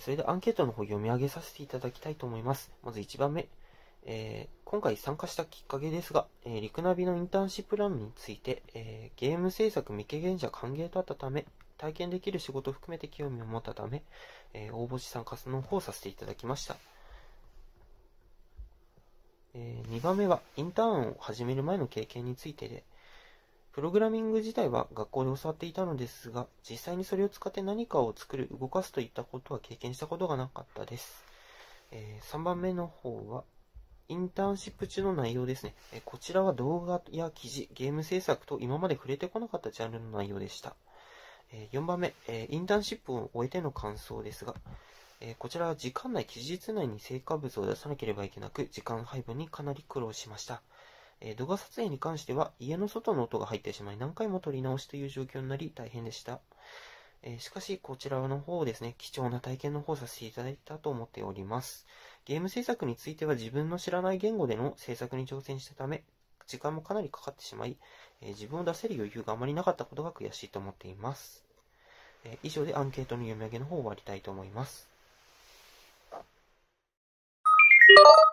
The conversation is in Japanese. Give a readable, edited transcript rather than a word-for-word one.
それでアンケートの方読み上げさせていただきたいと思います。まず1番目。今回参加したきっかけですが、リクナビのインターンシップランについて、ゲーム制作未経験者歓迎とあったため、体験できる仕事を含めて興味を持ったため、応募し参加の方をさせていただきました。2番目は、インターンを始める前の経験についてで、プログラミング自体は学校で教わっていたのですが、実際にそれを使って何かを作る、動かすといったことは経験したことがなかったです。3番目の方は、インターンシップ中の内容ですね。こちらは動画や記事、ゲーム制作と今まで触れてこなかったジャンルの内容でした。4番目、インターンシップを終えての感想ですが、こちらは時間内、期日内に成果物を出さなければいけなく、時間配分にかなり苦労しました。動画撮影に関しては、家の外の音が入ってしまい、何回も撮り直しという状況になり、大変でした。しかし、こちらの方ですね、貴重な体験の方させていただいたと思っております。ゲーム制作については自分の知らない言語での制作に挑戦したため、時間もかなりかかってしまい、自分を出せる余裕があまりなかったことが悔しいと思っています。以上でアンケートの読み上げの方を終わりたいと思います。